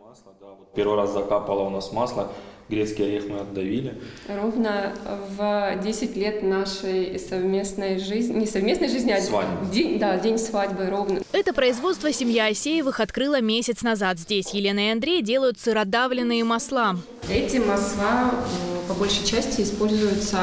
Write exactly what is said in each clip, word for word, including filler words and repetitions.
Первый раз закапало у нас масло, грецкий орех мы отдавили. Ровно в десять лет нашей совместной жизни, не совместной жизни, а свадьбы. День, да, день свадьбы ровно. Это производство семья Асеевых открыла месяц назад. Здесь Елена и Андрей делают сыродавленные масла. Эти масла по большей части используются,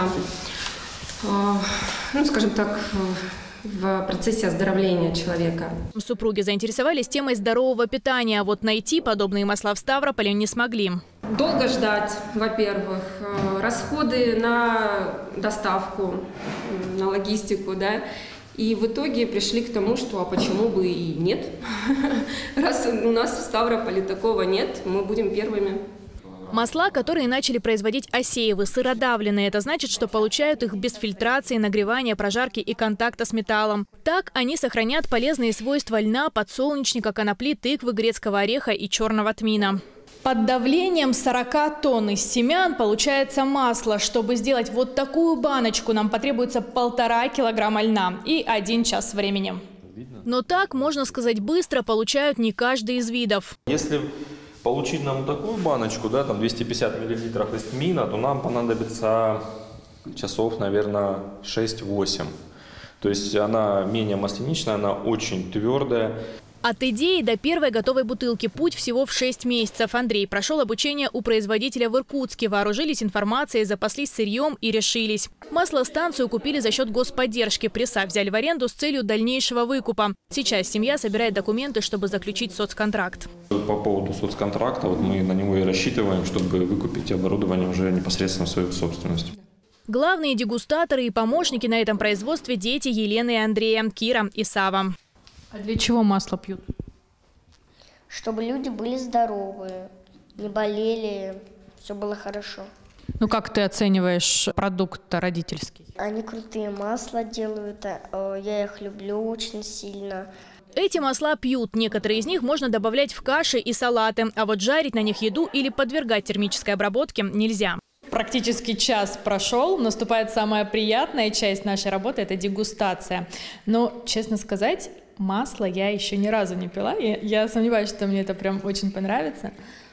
ну, скажем так, в процессе оздоровления человека. Супруги заинтересовались темой здорового питания, а вот найти подобные масла в Ставрополе не смогли. Долго ждать, во-первых, расходы на доставку, на логистику, да, и в итоге пришли к тому, что а почему бы и нет. Раз у нас в Ставрополе такого нет, мы будем первыми. Масла, которые начали производить Асеевы, сыродавленные. Это значит, что получают их без фильтрации, нагревания, прожарки и контакта с металлом. Так они сохранят полезные свойства льна, подсолнечника, конопли, тыквы, грецкого ореха и черного тмина. Под давлением сорока тонн из семян получается масло. Чтобы сделать вот такую баночку, нам потребуется полтора килограмма льна и один час времени. Но так, можно сказать, быстро получают не каждый из видов. Если получить нам такую баночку, да, там двести пятьдесят миллилитров из тмина, то нам понадобится часов, наверное, шесть-восемь. То есть она менее масляничная, она очень твердая. От идеи до первой готовой бутылки путь всего в шесть месяцев. Андрей прошел обучение у производителя в Иркутске. Вооружились информацией, запаслись сырьем и решились. Маслостанцию купили за счет господдержки. Пресса взяли в аренду с целью дальнейшего выкупа. Сейчас семья собирает документы, чтобы заключить соцконтракт. По поводу соцконтракта, вот мы на него и рассчитываем, чтобы выкупить оборудование уже непосредственно в свою собственность. Главные дегустаторы и помощники на этом производстве – дети Елены и Андрея, Кира и Сава. А для чего масло пьют? Чтобы люди были здоровые, не болели, все было хорошо. Ну как ты оцениваешь продукт родительский? Они крутые масла делают, я их люблю очень сильно. Эти масла пьют. Некоторые из них можно добавлять в каши и салаты, а вот жарить на них еду или подвергать термической обработке нельзя. Практически час прошел, наступает самая приятная часть нашей работы – это дегустация. Но, честно сказать, масло я еще ни разу не пила. Я, я сомневаюсь, что мне это прям очень понравится.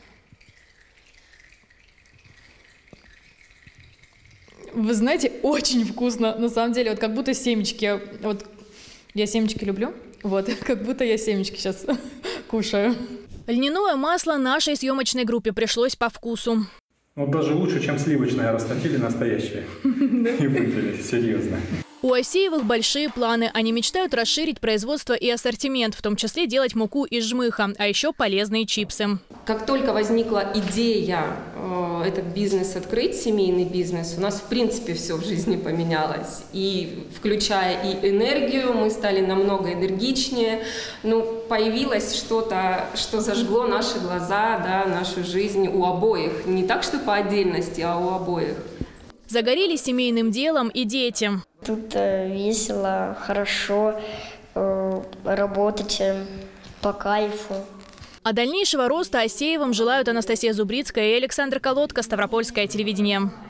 Вы знаете, очень вкусно, на самом деле, вот как будто семечки. Вот я семечки люблю, вот как будто я семечки сейчас кушаю. Льняное масло нашей съемочной группе пришлось по вкусу. Вот даже лучше, чем сливочное, растопили настоящее. И выпили, серьезно. У Асеевых большие планы. Они мечтают расширить производство и ассортимент, в том числе делать муку из жмыха, а еще полезные чипсы. Как только возникла идея э, этот бизнес открыть, семейный бизнес, у нас в принципе все в жизни поменялось. И включая и энергию, мы стали намного энергичнее. Ну, появилось что-то, что зажгло наши глаза, да, нашу жизнь у обоих. Не так, что по отдельности, а у обоих. Загорелись семейным делом и дети. Тут э, весело, хорошо, э, работать э, по кайфу. А дальнейшего роста Асеевым желают Анастасия Зубрицкая и Александр Колодко, Ставропольское телевидение.